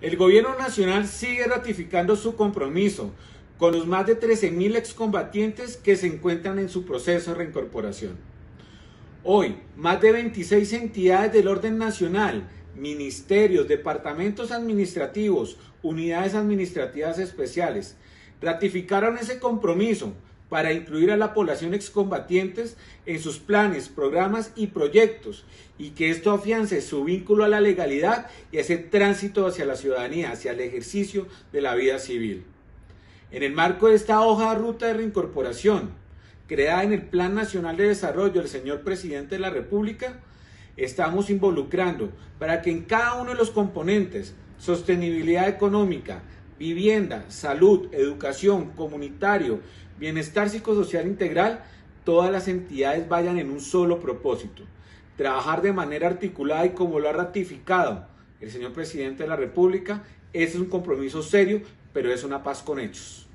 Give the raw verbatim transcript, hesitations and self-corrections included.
El gobierno nacional sigue ratificando su compromiso con los más de trece mil excombatientes que se encuentran en su proceso de reincorporación. Hoy, más de veintiséis entidades del orden nacional, ministerios, departamentos administrativos, unidades administrativas especiales, ratificaron ese compromiso para incluir a la población excombatientes en sus planes, programas y proyectos, y que esto afiance su vínculo a la legalidad y ese tránsito hacia la ciudadanía, hacia el ejercicio de la vida civil. En el marco de esta hoja de ruta de reincorporación, creada en el Plan Nacional de Desarrollo del señor Presidente de la República, estamos involucrando para que en cada uno de los componentes, sostenibilidad económica, vivienda, salud, educación, comunitario, bienestar psicosocial integral, todas las entidades vayan en un solo propósito: trabajar de manera articulada, y como lo ha ratificado el señor Presidente de la República, ese es un compromiso serio, pero es una paz con hechos.